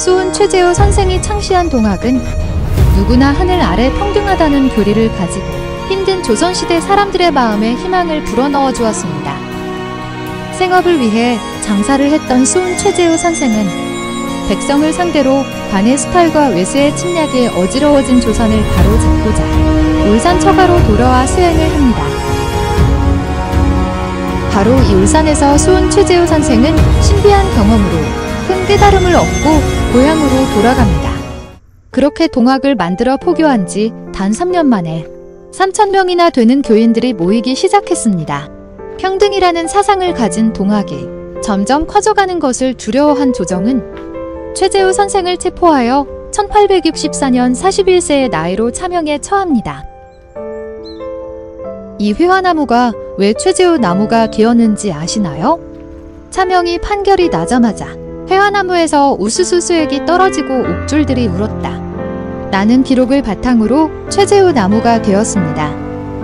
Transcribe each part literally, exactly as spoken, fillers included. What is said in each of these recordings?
수훈 최재우 선생이 창시한 동학은 누구나 하늘 아래 평등하다는 교리를 가지고 힘든 조선시대 사람들의 마음에 희망을 불어넣어 주었습니다. 생업을 위해 장사를 했던 수훈 최재우 선생은 백성을 상대로 관의 수탈과 외세의 침략에 어지러워진 조선을 바로잡고자 울산 처가로 돌아와 수행을 합니다. 바로 이 울산에서 수훈 최재우 선생은 신비한 경험으로 큰 깨달음을 얻고 고향으로 돌아갑니다. 그렇게 동학을 만들어 포교한 지 단 삼 년 만에 삼천 명이나 되는 교인들이 모이기 시작했습니다. 평등이라는 사상을 가진 동학이 점점 커져가는 것을 두려워한 조정은 최재우 선생을 체포하여 천팔백육십사 년 사십일 세의 나이로 차명에 처합니다. 이 회화나무가 왜 최재우 나무가 되었는지 아시나요? 차명이 판결이 나자마자 회화나무에서 우수수 수액이 떨어지고 옥줄들이 울었다. 라는 기록을 바탕으로 최재우 나무가 되었습니다.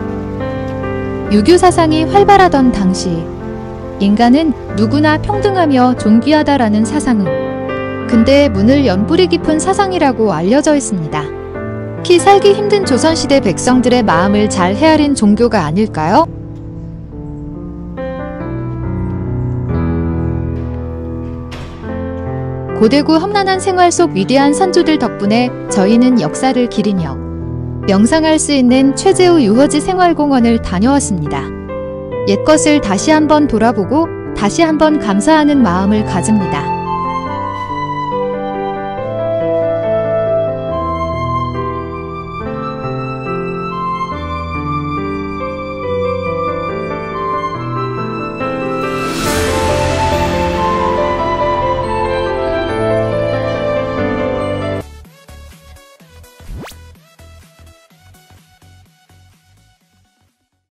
유교 사상이 활발하던 당시 인간은 누구나 평등하며 존귀하다라는 사상은 근대의 문을 연 뿌리 깊은 사상이라고 알려져 있습니다. 특히 살기 힘든 조선시대 백성들의 마음을 잘 헤아린 종교가 아닐까요? 고대구 험난한 생활 속 위대한 선조들 덕분에 저희는 역사를 기리며 명상할 수 있는 최재우 유허지 생활공원을 다녀왔습니다. 옛것을 다시 한번 돌아보고 다시 한번 감사하는 마음을 가집니다.